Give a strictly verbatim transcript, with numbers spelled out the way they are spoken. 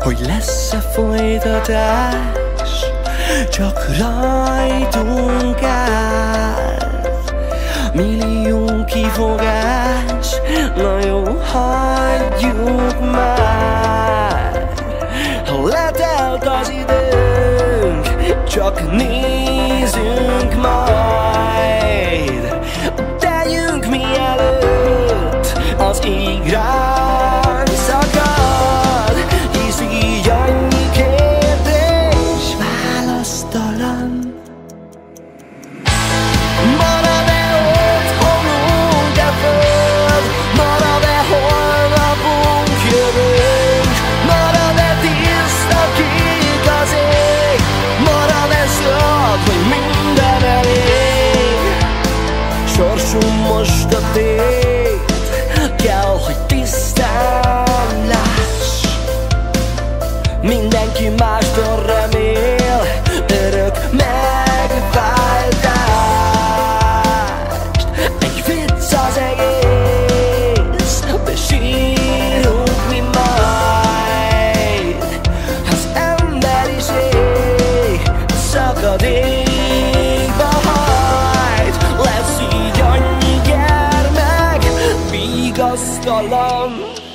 hogy lesz-e folytatás, csak rajtunk áll. Millió kifogás, na jó, hagyjuk már. Letelt az időnk, csak nézzünk majd. Tegyünk mielőtt az ég ránk szakad, hisz így annyi kérdés választalan. Marad-e otthonunk-e föld, marad-e holnapunk, jövőnk, marad-e tiszta kék az ég, marad-e zöld, hogy minden elég. Sorsunk most a tét, kell, hogy tisztán láss. Mindenki mástól remél örök megváltást. Egy vicc az egész, de sírunk mi majd. Az emberiség szakadékba hajt, lesz így annyi gyermek, vigasztalan.